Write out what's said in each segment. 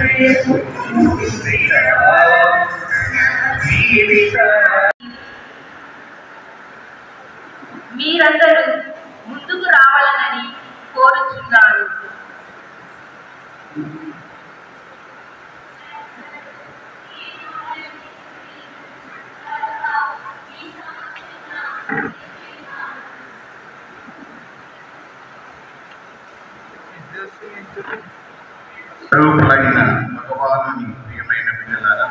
మీరందరూ ముందుకు రావాలని కోరుచున్నారు. స్వరూపులైన భగవానుని ప్రియమైన బిడ్డలారా,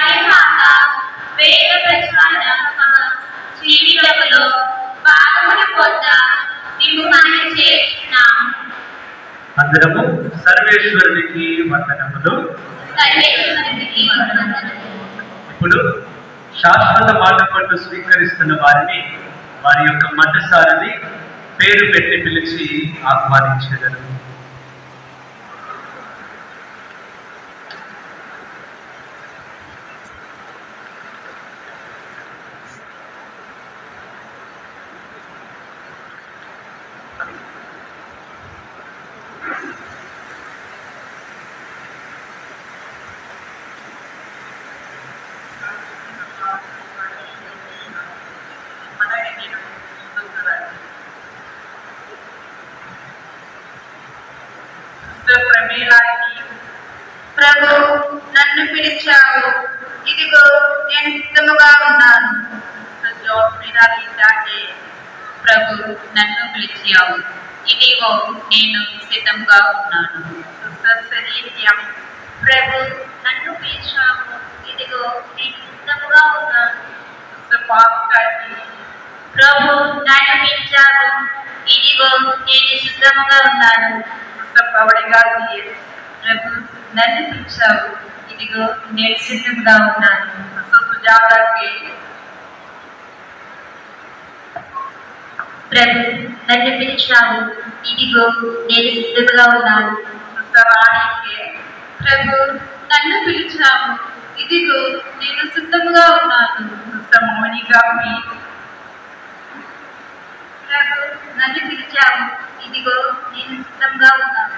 అందరము సర్వేశ్వరునికి వందనములు. ఇప్పుడు శాశ్వత మాట పట్టు స్వీకరిస్తున్న వారిని వారి యొక్క మఠసారిని పేరు పెట్టి పిలిచి ఆహ్వానించేదరు. ప్రభు, నన్ను పిలిచావు, ఇదిగో నేను సిద్ధముగా ఉన్నాను. ప్రభు, నన్ను పిలిచావు, ఇదిగో నేను సిద్ధంగా ఉన్నాను. ప్రభు, నన్ను పిలిచావు, ఇదిగో నేను సిద్ధముగా ఉన్నాను. ప్రభు, నన్ను పిలిచావు, ఇదిగో నేను సిద్ధముగా ఉన్నాను. ప్రభు, నన్ను పిలిచావు, ఇదిగో నేను సిద్ధంగా ఉన్నాను. ప్రభు, నన్ను పిలిచావు, ఇదిగో నేను సిద్ధంగా ఉన్నాను. ప్రభు, నన్ను పిలిచావు, ఇదిగో నేను సిద్ధంగా ఉన్నాను. ప్రభు, నన్ను పిలిచావు, ఇదిగో నేను సిద్ధంగా ఉన్నాను.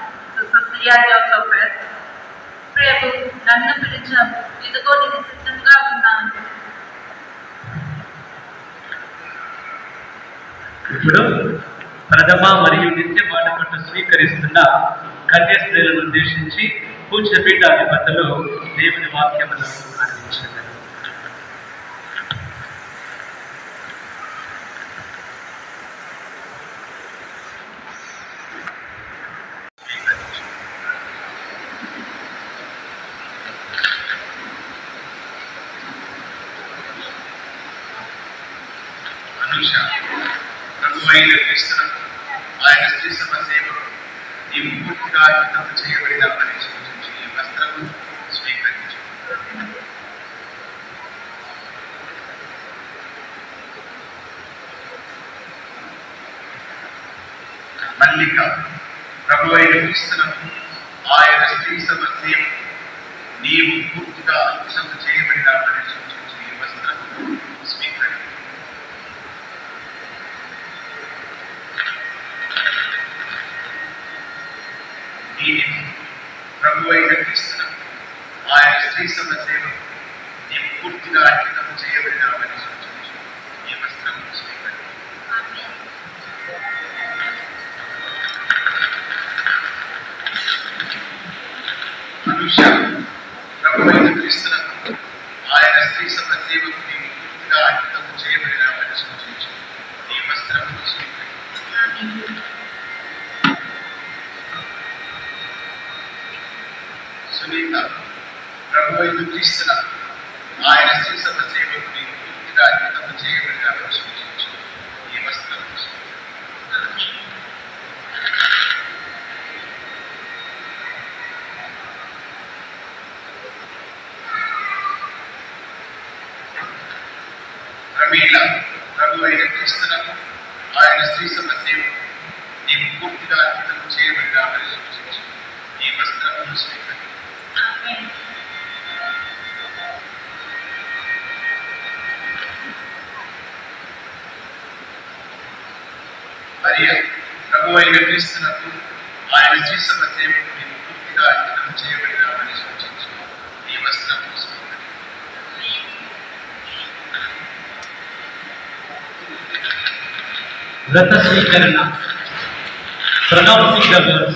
ప్రభు, నన్ను పిలిచావు, ఇదిగో నేను సిద్ధంగా ఉన్నాను. ఇప్పుడు ప్రథమ మరియు నిత్య మాట పట్టు స్వీకరిస్తున్న కన్యాస్త్రీలను ఉద్దేశించి పూజ్య పీఠాధిపతులు దేవుని వాక్యములను అందించారు. ప్రభువైన క్రీస్తునకు ఆయన స్త్రీ సభ సేవకు నీవు పూర్తిగా అంకితం చేయబడినామని సూచించి ఈ వస్త్రము స్వీకరించు. మల్లిక, ప్రభువైన క్రీస్తునకు ఆయన స్త్రీ సభ సేవకు నీవు పూర్తిగా అంకితం చేయబడినామని సూచించి ఈ వస్త్రము స్వీకరించు. ప్రభువైన క్రీస్తునకు ఆయన స్త్రీ సభ సేవకు నీవు పూర్తిగా అంకితం చేయబడినామని సూచించి ఈ వస్త్రము స్వీకరించు. అనుష, ప్రభువైన క్రీస్తునకు ఆయన స్త్రీ సభ సేవకు నీవు పూర్తిగా అంకితం చేయబడినామని సూచించి ఈ వస్త్రము స్వీకరించు. సునీత, ప్రభువైన క్రీస్తునకు ఆయన స్త్రీ సభ సేవకు నీవు పూర్తిగా అంకితం చేయబడినామని సూచించి ఈ వస్త్రము స్వీకరించు. ప్రమీల, ప్రభువైన క్రీస్తునకు ఆయన స్త్రీ సభ సేవకు నీవు పూర్తిగా అంకితం చేయబడినామని సూచించి ఈ వస్త్రము స్వీకరించు. మరియా, ప్రభువైన క్రీస్తునకు ఆయన స్త్రీ సభ సేవకు నీవు పూర్తిగా అంకితం చేయబడినామని సూచించి వ్రత స్వీకరణ. Pronouncing the words.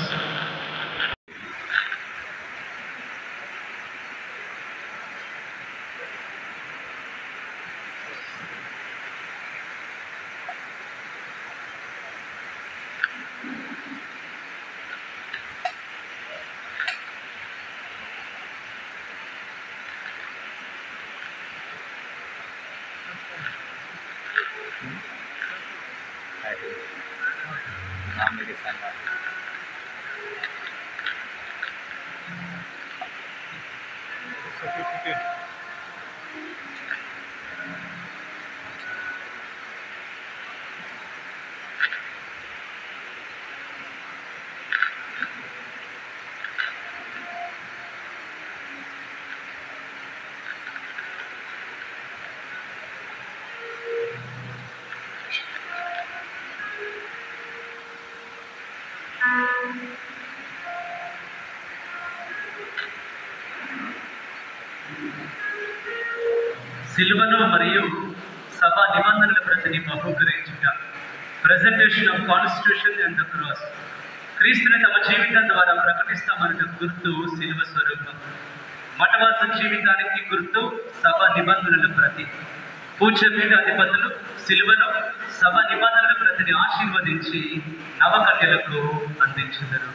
సిలువను మరియు సభా నిబంధనల ప్రతిని బహూకరించుట. Presentation of constitution and the cross. క్రీస్తుని తమ జీవితం ద్వారా ప్రకటిస్తామన్న గుర్తు సిలువ స్వరూపం. మఠవాస జీవితానికి గుర్తు సభ నిబంధనల ప్రతి. పూజ్య పీఠాధిపతులు సిలువను సభ నిబంధనల ప్రతిని ఆశీర్వదించి నవకన్యలకు అందించెదరు.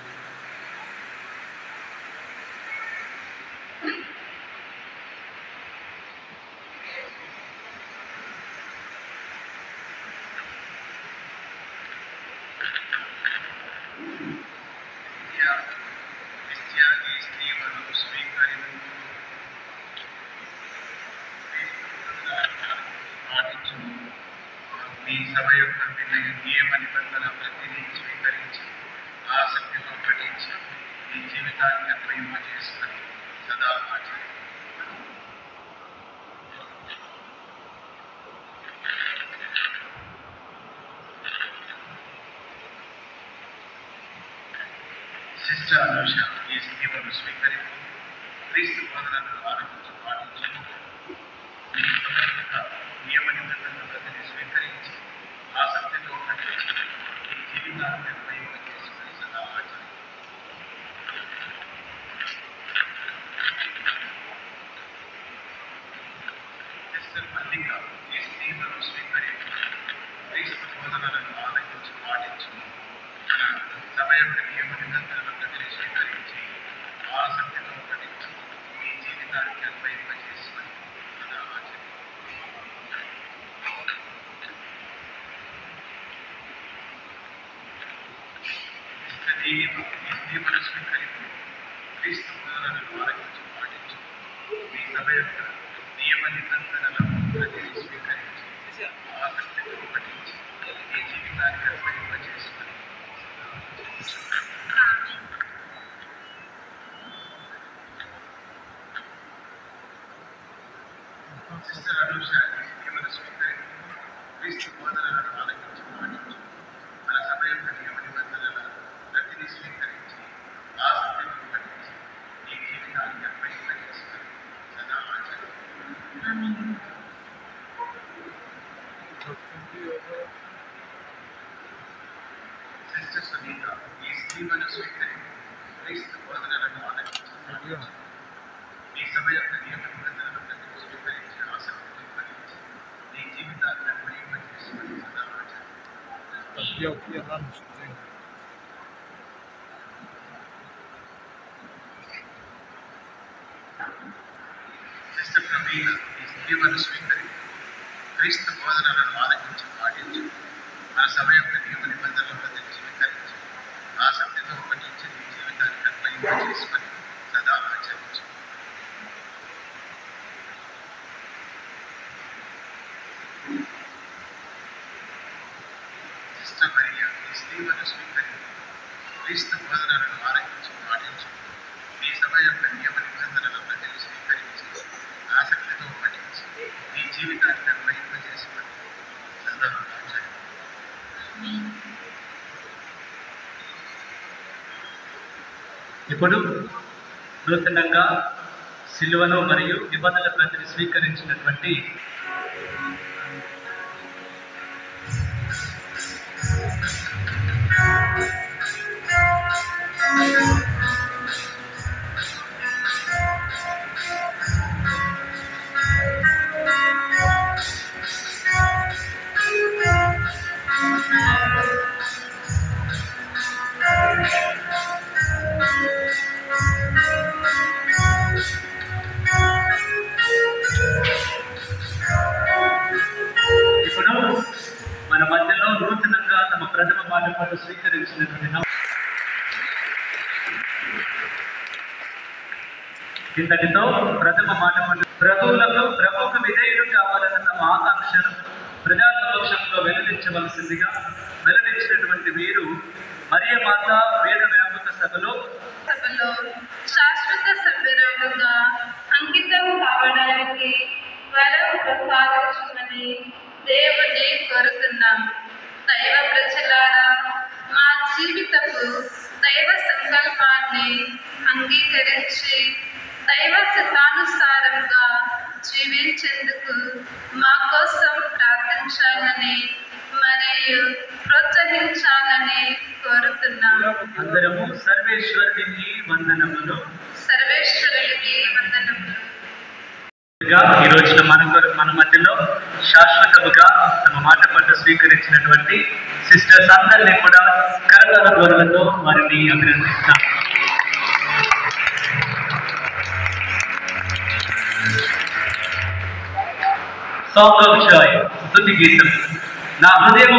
మీ సభ యొక్క నియమ నిబంధన ప్రతిని స్వీకరించి ఆసక్తితో పఠించి మీ జీవితాన్ని అన్వయింప చేసుకొని సదా ఆచరించండి. సిస్టర్ అనుష ఈ స్కీమును స్వీకరించి క్రీస్తు బోధనలను ఆరంభించి పాటించి మీ సభ యొక్క నియమ నిబంధనల ప్రతిని స్వీకరించి ఆసక్తితో పఠించి మీ జీవితాన్ని అన్వయింప చేసుకొని సదా ఆచరించండి. సిస్టర్ మల్లిక ఈ స్కీమును స్వీకరించి క్రీస్తు బోధనలను ఆరంభించి పాటించి మన సభ యొక్క నియమ నిబంధనల ప్రతిని స్వీకరించి ఆసక్తితో పఠించి మీ జీవితాన్ని అన్వయింప చేసుకొని సదా ఆచరించండి. స్వీకరించి క్రీస్తు బోధనలను ఆరంభించి పాటించి మీ సభ యొక్క నియమ నిబంధనల ప్రతిని స్వీకరించి ఆసక్తితో పఠించి మీ జీవితాన్ని అన్వయింప చేసుకొని సిస్టర్ అనుష స్కీమును స్వీకరించి క్రీస్తు బోధనలను ఆరంభించి పాటించి మన సభ యొక్క నియమ నిబంధనల ప్రతిని స్వీకరించి ఆసక్తితో పఠించి మీ జీవితాన్ని అన్వయింప చేసుకొని సదా ఆచరించండి. సిస్టర్ సునీత ఈ స్కీమును స్వీకరించి క్రీస్తు బోధనలను ఆరంభించి పాటించి మీ సభ యొక్క నియమ నిబంధనల ప్రతిని స్వీకరించి ఆసక్తితో పఠించి మీ జీవితాన్ని అన్వయింప చేసుకొని సదా ఆచరించండి. సిస్టర్ ప్రవీణ ఈ స్కీమును స్వీకరించి క్రీస్తు బోధనలను ఆరంభించి పాటించి మన సభ యొక్క నియమ నిబంధనల ప్రతిని స్వీకరించి ఆసక్తితో పఠించి మీ జీవితాన్ని అన్వయింప చేసుకొని సదా ఆచరించండి. సిస్టర్ మరియా ఈ స్కీమును స్వీకరించి క్రీస్తు బోధనలను ఆరంభించి పాటించి మీ సభ యొక్క నియమ నిబంధనల ప్రతిని స్వీకరించి ఆసక్తితో పఠించి మీ జీవితాన్ని అన్వయింప చేసుకొని సదా ఆచరించండి. ఇప్పుడు నూతనంగా సిలువను మరియు నిబంధనల ప్రతిని స్వీకరించినటువంటి ఇప్పుడు మన మధ్యలో నూతనంగా తమ ప్రథమ పాఠపాటు స్వీకరించినటువంటి ఇంతటితో ప్రథమ పాఠపాటు ప్రభువుకు విధేయుడు కావాలన్న తమ ఆకాంక్షను ప్రజా సమక్షంలో వెల్లడించినటువంటి వీరు మరియ మాత వేద వ్యాపక సభలో శాశ్వత సభ్యురాలుగా అంకితం కావడానికి వరం ప్రసాదించమని దేవుని కోరుతున్నాం. దైవ ప్రజలారా, మా జీవితపు దైవ సంకల్పాన్ని అంగీకరించి దైవ సిద్ధానుసారంగా జీవించేందుకు మా కోసం ప్రార్థించాలని మరియు ప్రోత్సహించాలని కోరుతున్నాం. అందరము సర్వేశ్వరునికి వందనములు. సర్వేశ్వరునికి వందనములు. ఈ రోజున మన మధ్యలో శాశ్వతముగా తమ మాట పట్ల స్వీకరించినటువంటి సిస్టర్స్ అందరినీ కూడా కరతాళ ధ్వనులతో వారిని అభినందిస్తాం. సాంగ్ ఆఫ్ జాయ్, స్తుతి గీతం. నా హృదయం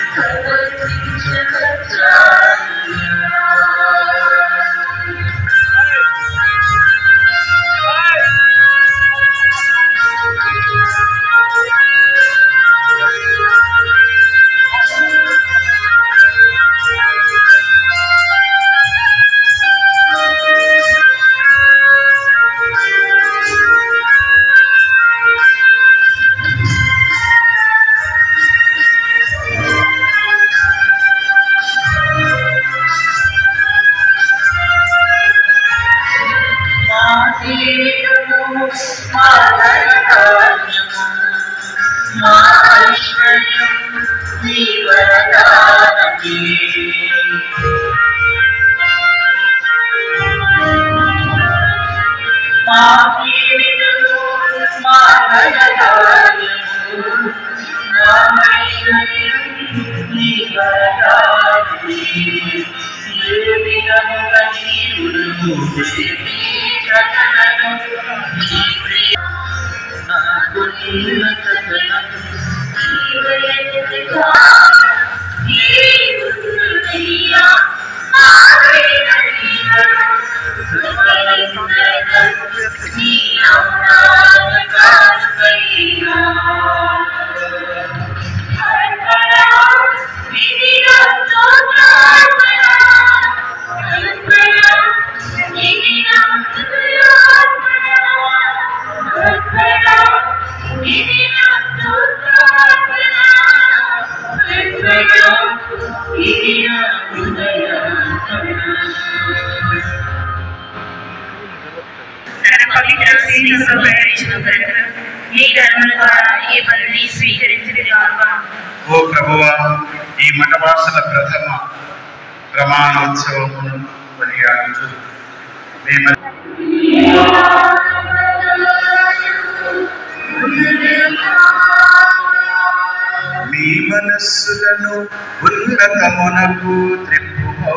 ఓ ప్రభువా, ఈ మఠవాసుల ప్రథమ ప్రమాణోత్సవమును కొనియాడుచు మీ మనస్సులను ఉన్నతమునకు త్రిప్పుమో.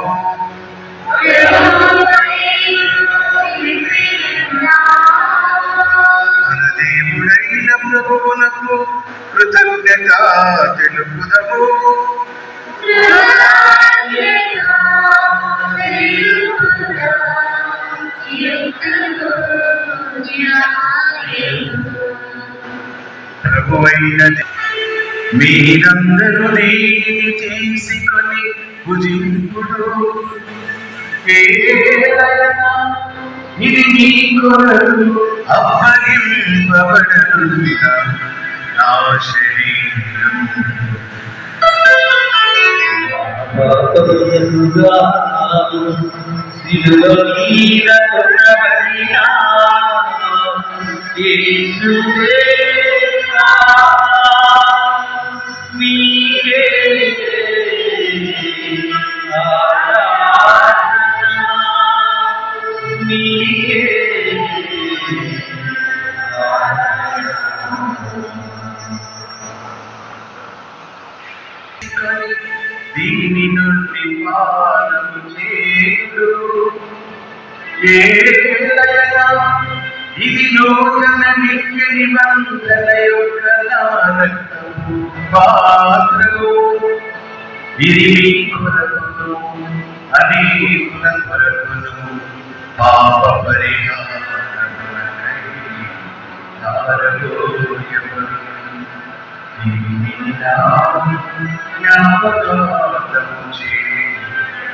మన దేవుడైన ప్రభువునకు కృతజ్ఞత తెలుపుదము. ప్రభువైన మీరందరూ దీనిని చేసుకొని భుజింపుడు. ఇది మీ కొరకు అప్పగింపబడుతున్న నా శరీరం. దీని నుండి పానము చేయుడు. ఇది నూతన నిత్య నిబంధన యొక్క నా రక్తము పాత్రము. ఇది మీ కొరకును అనేకుల కొరకును పాప పరిహారమునకై ధారపోయబడును. దీనిని నా జ్ఞాపకార్థము చేయుడు.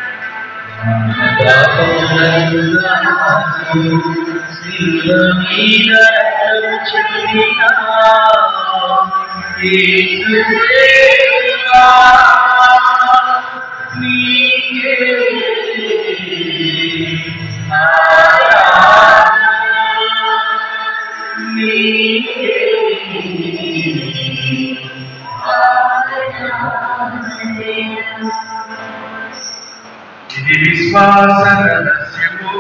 ఇది విశ్వాస రహస్యము.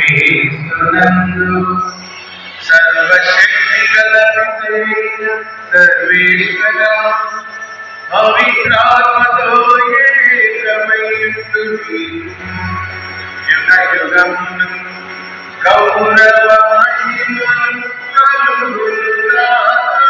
యేసునందు సర్వశక్తి గల పితైన సర్వేశ్వర పవిత్రాత్మతో ఏకమైయుండుని యుగ యుగమును గౌరవ మహిమలు కలుగునుగాక.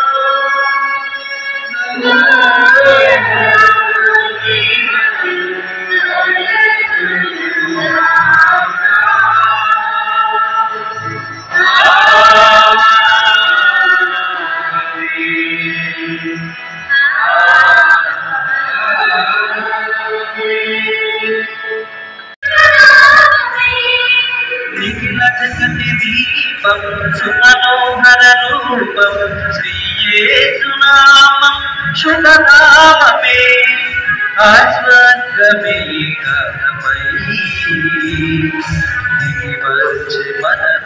నిఖిల జగతి దీపం సుమనోహర రూపం శ్రీ యేసునామం శుభనామమే ఆస్వర్గమే గానమై దిగి వచ్చే మన